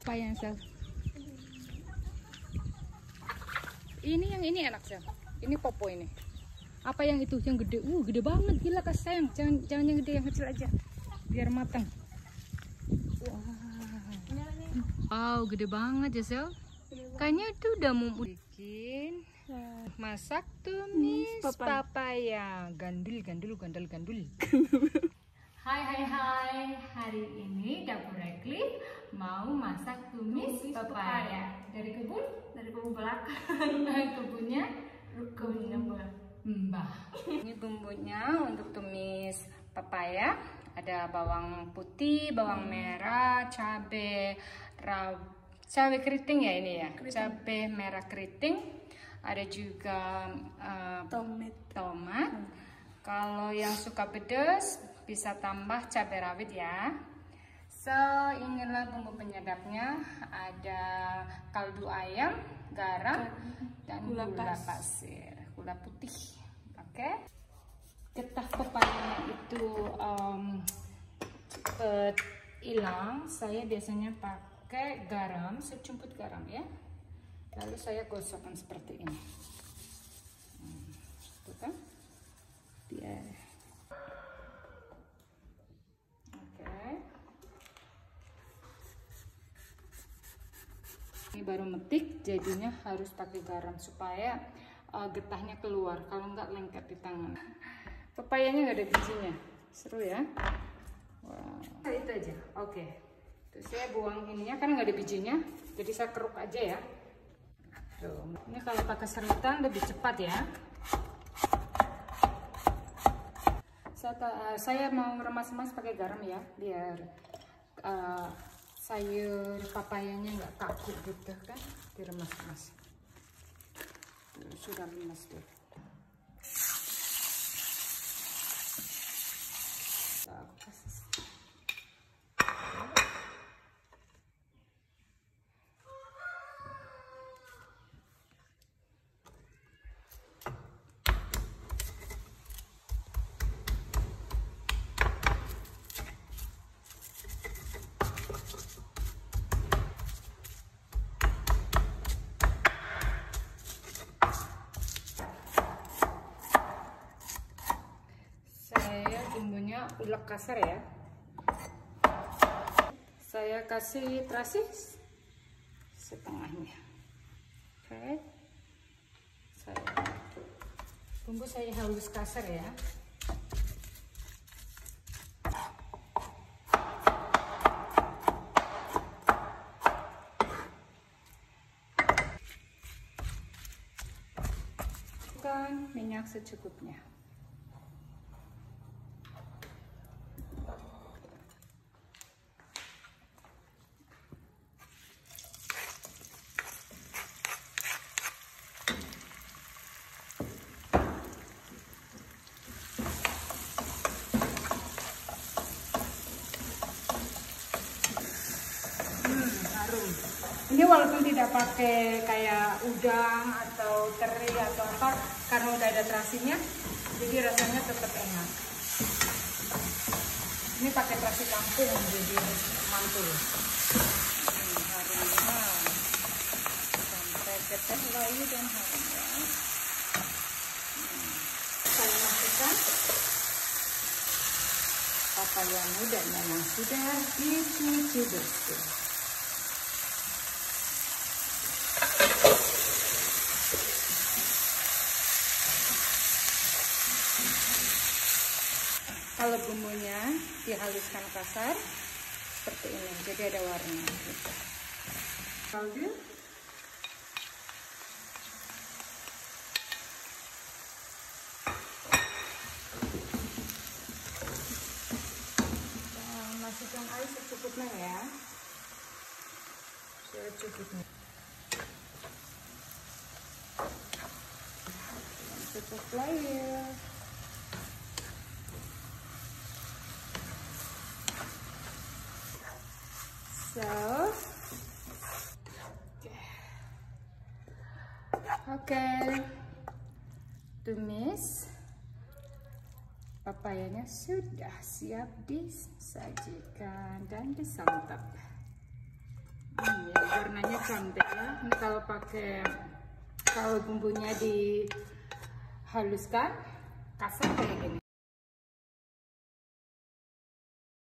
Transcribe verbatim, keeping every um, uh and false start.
Apa yang Sel? Ini yang ini enak Sel. Ini popo ini. Apa yang itu yang gede? Uh, gede banget gila Kak sayang. Jangan jangan yang gede, yang kecil aja. Biar matang. Wow, gede banget ya Sel. Kayaknya itu udah mau bikin masak tumis papaya. papaya. Gandul, gandul, gandul, gandul. Hai hai hai. Hari ini Dapur Eclipse mau masak tumis, tumis papaya. papaya. Dari kebun? Dari kebun belakang. Kebunnya kebunnya Mbah. Ini bumbunya untuk tumis papaya. Ada bawang putih, bawang hmm. merah, cabai rawit, cabai keriting ya ini ya, keriting. Cabai merah keriting. Ada juga uh, tomat. tomat. Hmm. Kalau yang suka pedas bisa tambah cabai rawit ya. So inilah bumbu penyedapnya. Ada kaldu ayam, garam, dan gula, gula pasir, gula putih. Oke. Okay. Getah pepayanya itu um, cepet hilang. Saya biasanya pakai garam, secumput garam ya. Lalu saya gosokkan seperti ini. Hmm, tuh kan? Biar. Oke. Okay. Ini baru metik, jadinya harus pakai garam supaya uh, getahnya keluar. Kalau nggak lengket di tangan. Pepayanya nggak ada bijinya, seru ya. Wow. Nah, itu aja, oke. Okay. Terus saya buang ininya kan nggak ada bijinya, jadi saya keruk aja ya. Tuh. Ini kalau pakai serutan lebih cepat ya. Saya, uh, saya mau remas-remas pakai garam ya, biar uh, sayur papayanya nggak kaku gitu kan, diremas-remas. Sudah lemas tuh. Bumbunya ulek kasar ya. Saya kasih terasi setengahnya. Oke. Okay. Saya bumbu saya halus kasar ya. Kan minyak secukupnya. Ini walaupun tidak pakai kayak udang atau teri atau apa, karena udah ada terasinya, jadi rasanya tetap enak. Ini pakai terasi kampung, jadi mantul. Hmm, harumnya sampai keteh layu dan harumnya. Hmm. Saya masukkan papaya mudanya yang sudah dicuci bersih. Kalau bumbunya dihaluskan kasar seperti ini, jadi ada warna. Kaldu, masukkan air secukupnya ya, secukupnya. Cukup layer. So, oke, okay. Tumis papayanya sudah siap disajikan dan disantap. Hmm, ya, warnanya cantik ya. Ini kalau pakai, kalau bumbunya dihaluskan kasar kayak